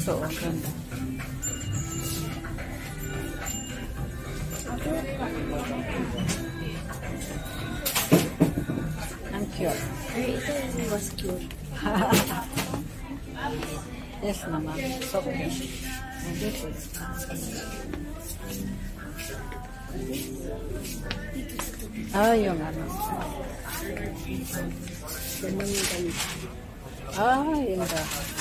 Ito, oh, ganda. Ang cute. Ay, ito was cute. Yes naman. So, okay. Yung ano. Yun ba.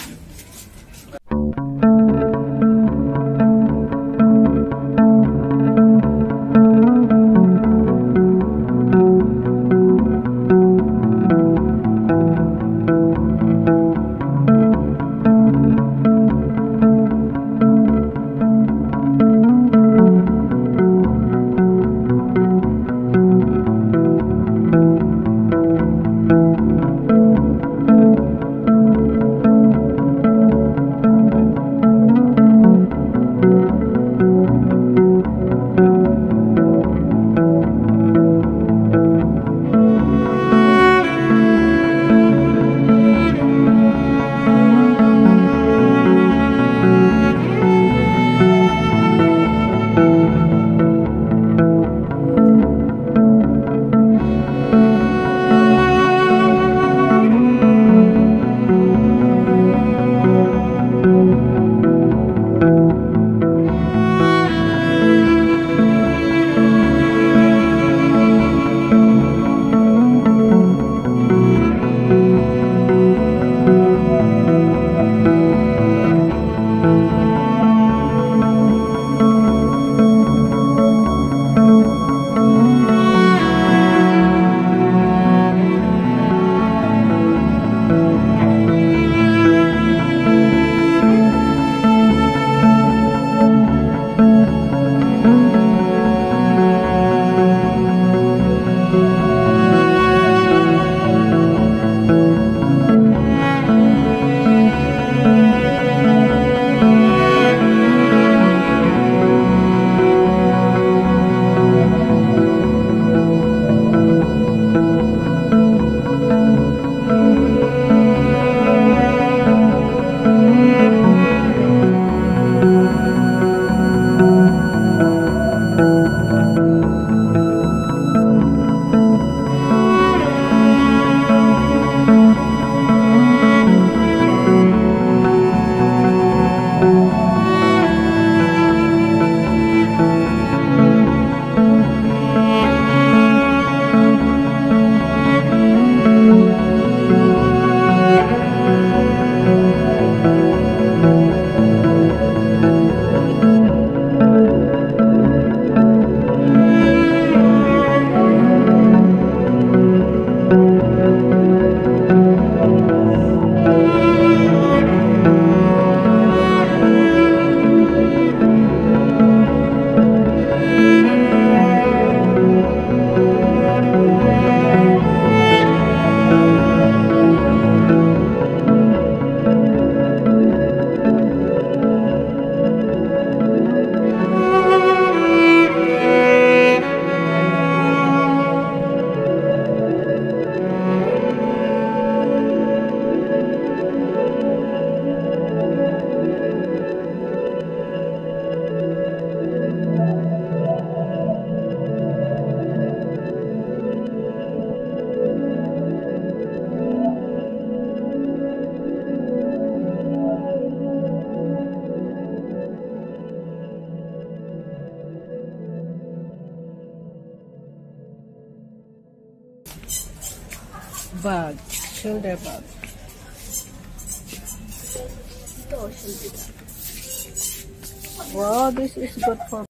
Bag, shoulder bag. Wow, this is good for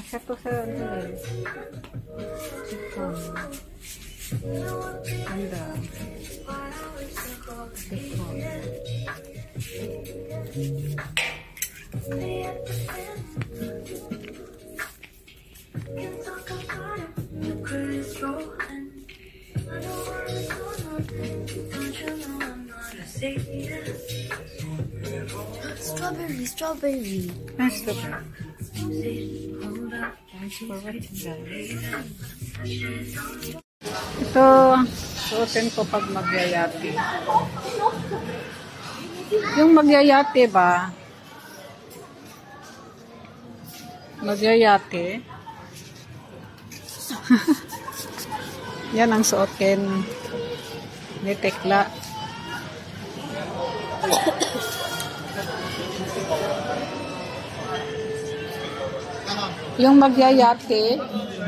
Kasya to sa ano eh. Chiffon. Ganda. Chiffon. Strawberry, strawberry. Nice to be. Thanks for watching, guys. Ito, suotin ko pag magyayati. Yung magyayati ba? Magyayati. Yan ang suotin ni Tekla. Yung magyayate,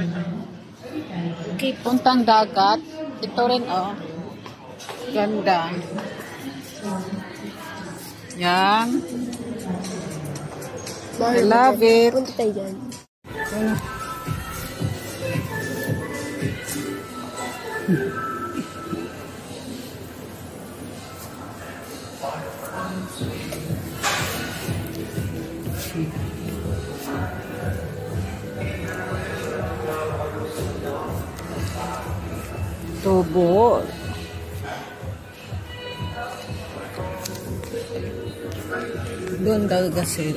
puntang dagat, ito rin oh, ganda. Yan. I love it. Punta tayo dyan. Tubo. Doon daw gasil.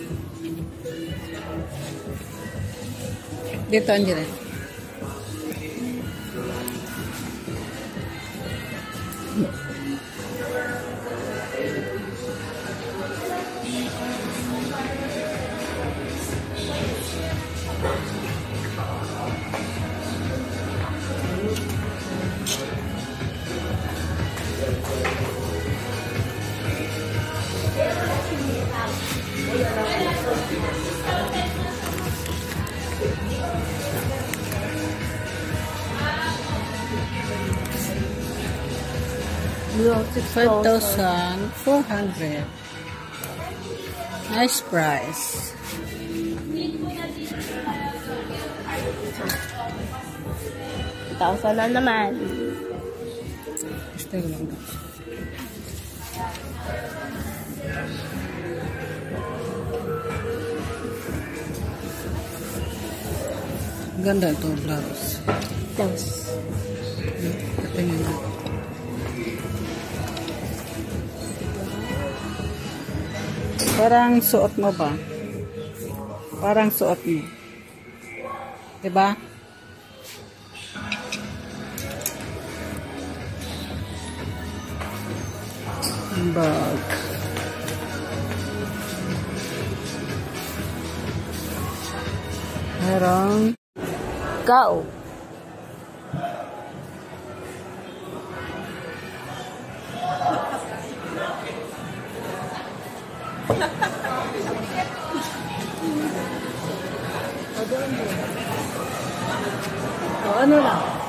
Dito anjir. $5,400. Nice price. $1,000 na naman. Stay lang. Ganda ito, blouse. Blouse. Patingin na. Parang suot mo ba? Parang suot mo. Diba? Bag. Merong Go. ano lang?